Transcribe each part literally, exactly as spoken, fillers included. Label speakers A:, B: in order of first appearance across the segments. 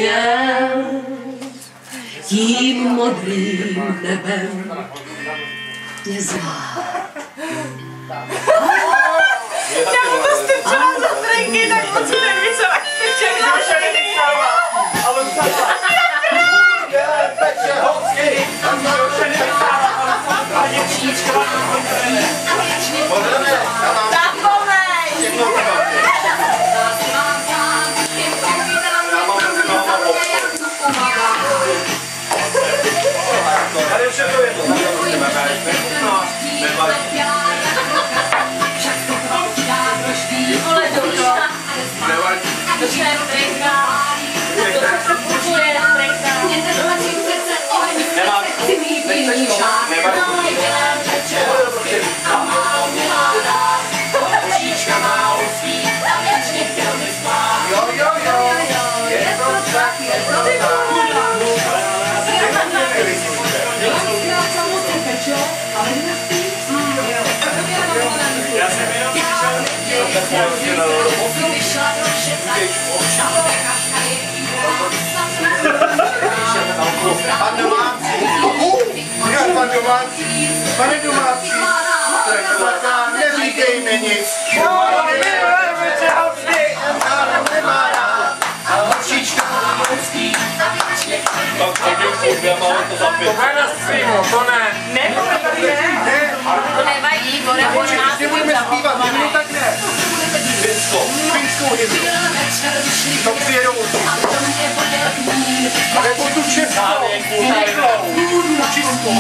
A: měl tím modrým nebem mě zvát.
B: Já mu to strčila za trenky, tak moc nevím, co tak strčila. A on sama. Takže hocky, tam to už nevysála. A děvčíčka vám to kontrene. Takovej! Tady už je to jedno.
C: Vole, to to. To je trenka. To se půjde trenka.
B: Nemám. Nechceš to? Nevadí. Uříčka má ústí, a věčně chtěl by spát. Jo, jo, jo. Je to tak, je to tak. Já jsem jenom
D: Pan domácí. Jak pan domácí? Pane domácí. Tak neříkejme nic.
B: milujeme tě, housky.
D: Nemá rád. A hočička má hezký.
B: Tak taky já mám to za pět. To je na streamu, to ne. Ne, to tady ne.
C: To nevadí, bude po nás.
D: Když nebudeme zpívat, hymnu tak ne.
B: Finskou.
D: Finskou hymnu. To přijedou určitě. Ale po tu českou. Původnou českou.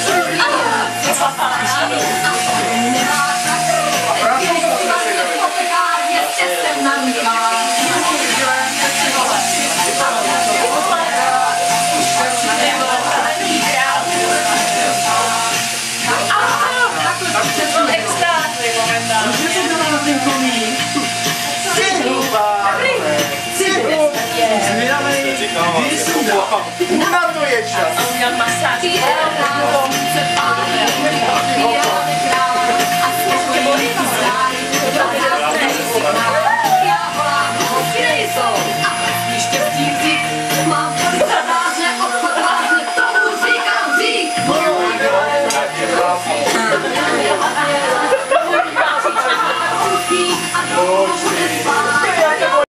D: A francouzskou jsme si dali. Na to je čas.
C: A udělat masáž.